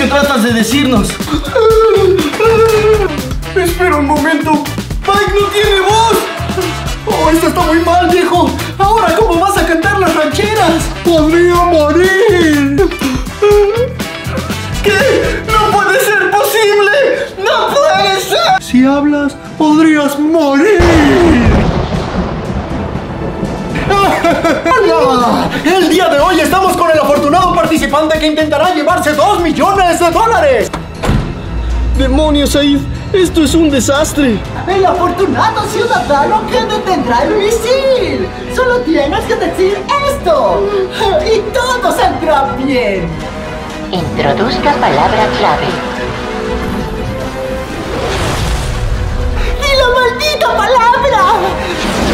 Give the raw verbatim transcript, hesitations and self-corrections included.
que tratas de decirnos? Espera un momento. ¡Mike no tiene voz! ¡Oh, esto está muy mal, viejo! ¿Ahora cómo vas a cantar las rancheras? ¡Podría morir! ¿Qué? ¡No puede ser posible! ¡No puede ser! Si hablas, podrías morir. ¡Hola! El día de hoy estamos con el afortunado participante que intentará llevarse dos millones de dólares. ¡Demonios, Said! ¡Esto es un desastre! El afortunado ciudadano que detendrá el misil. Solo tienes que decir esto y todo saldrá bien. Introduzca palabra clave. ¡Y la maldita palabra!